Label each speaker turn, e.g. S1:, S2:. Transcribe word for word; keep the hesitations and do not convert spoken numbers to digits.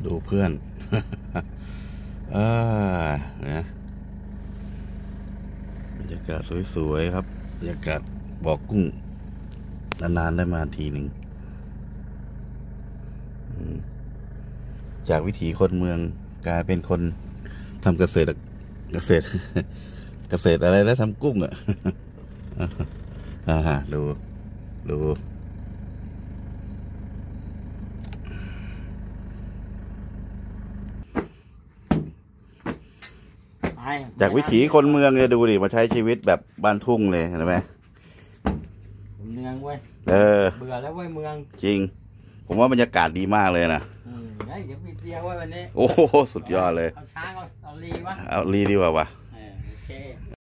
S1: ดูเพื่อนอ่านะบรรยากาศสวยๆครับบรรยากาศบ่อกุ้งนานๆได้มาทีหนึ่งจากวิถีคนเมืองกลายเป็นคนทำเกษตรเกษตรเกษตรอะไรแล้วทำกุ้งอ่ะอ่าดูดูจากวิถีคนเมืองเลยดูดิมาใช้ชีวิตแบบบ้านทุ่งเลยเห็นไหม
S2: เมืองเว้ย
S1: เออ
S2: เบื่อแล้วเว้ยเมือง
S1: จริงผมว่าบรรยากาศดีมากเลยนะ
S2: อืมเฮ้ยเดี๋ยวมีเบียร์ไว้วันนี้
S1: โอ้สุดยอดเลย
S2: เอาช้างเอาเอาลีวะ
S1: เอาลีดีกว่าวะ
S2: เออโอเค